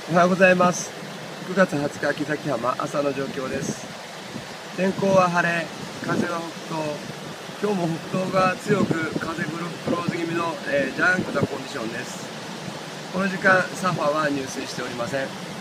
おはようございます。9月20日、木崎浜、朝の状況です。天候は晴れ、風は北東。今日も北東が強く風クローズ気味の、ジャンクなコンディションです。この時間、サーファーは入水しておりません。